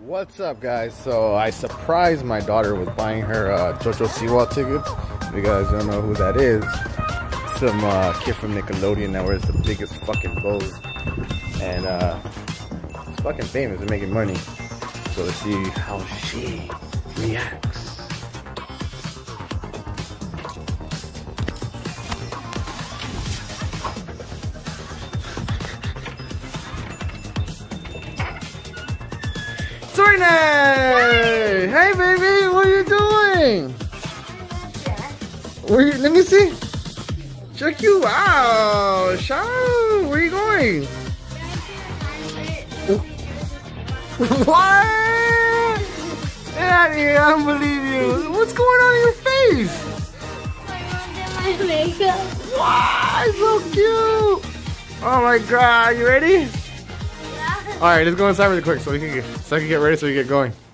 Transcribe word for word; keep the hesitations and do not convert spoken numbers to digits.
What's up, guys? So I surprised my daughter with buying her uh, JoJo Siwa tickets. If you guys don't know who that is, some uh, kid from Nickelodeon that wears the biggest fucking bows, and uh, it's fucking famous and making money. So let's see how she reacts. Serena! Hey, baby, what are you doing? Where you, let me see. Check you out. Shout out. Where are you going? What? Get out of here. I don't believe you. What's going on in your face? My makeup. Wow, so cute. Oh my god. You ready? Yeah. Alright, let's go inside really quick so we can get so I can get ready so we get going.